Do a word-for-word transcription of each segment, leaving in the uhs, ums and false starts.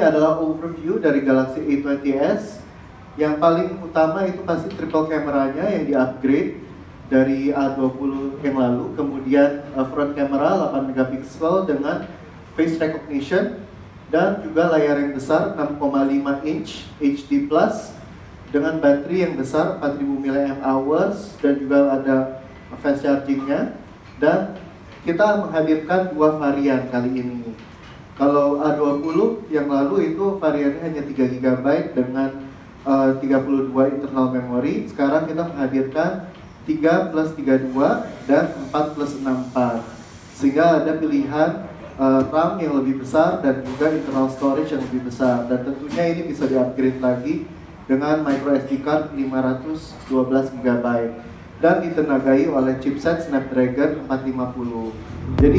adalah overview dari Galaxy A dua puluh S. Yang paling utama itu pasti triple kameranya yang di-upgrade dari A dua puluh yang lalu. Kemudian uh, front camera delapan megapiksel dengan face recognition dan juga layar yang besar enam koma lima inch H D plus dengan baterai yang besar empat ribu miliampere hours dan juga ada fast chargingnya. Dan kita menghadirkan dua varian kali ini. Kalau A dua puluh yang lalu itu variannya hanya tiga giga byte dengan uh, tiga puluh dua internal memory. Sekarang kita menghadirkan tiga plus tiga puluh dua dan empat plus enam puluh empat. Sehingga ada pilihan uh, RAM yang lebih besar dan juga internal storage yang lebih besar. Dan tentunya ini bisa di-upgrade lagi dengan micro S D card lima ratus dua belas giga byte dan ditenagai oleh chipset Snapdragon empat lima nol. Jadi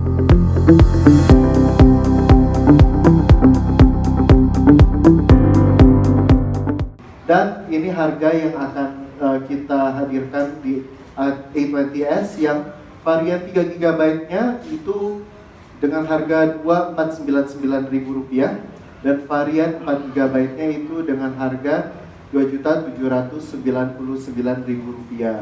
dan ini harga yang akan uh, kita hadirkan di A dua puluh S yang varian tiga giga byte-nya itu dengan harga dua ratus empat puluh sembilan sembilan ribu rupiah dan varian empat giga byte-nya itu dengan harga dua juta tujuh ratus sembilan puluh sembilan ribu rupiah.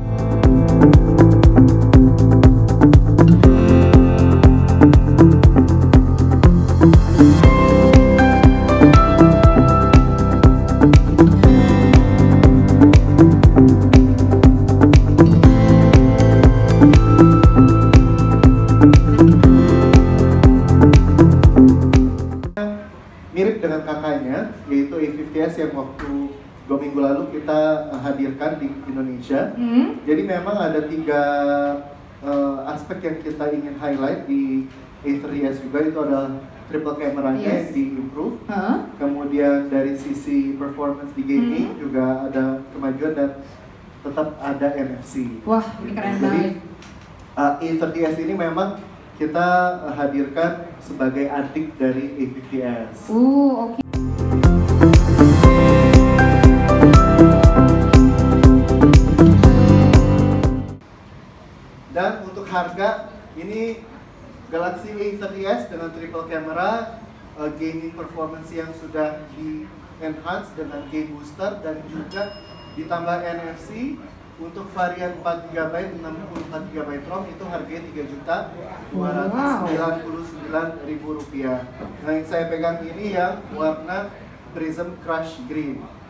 Mirip dengan kakaknya, yaitu A lima puluh S yang waktu dua minggu lalu kita hadirkan di Indonesia. Hmm. Jadi memang ada tiga uh, aspek yang kita ingin highlight di A tiga puluh S juga, itu adalah triple kameranya yes. yang di-improve. Uh-huh. Kemudian dari sisi performance di gaming hmm. juga ada kemajuan dan tetap ada N F C. Wah, ini keren banget. Uh, A tiga puluh S ini memang kita hadirkan sebagai adik dari A lima puluh S. Uh, oke. Okay. Dan untuk harga, ini Galaxy A tiga puluh S dengan triple camera, uh, gaming performance yang sudah di-enhance dengan game booster dan juga ditambah N F C. Untuk varian empat giga byte, enam puluh empat giga byte ROM itu harganya tiga juta dua ratus sembilan puluh sembilan ribu rupiah. Nah, yang saya pegang ini yang warna Prism Crush Green.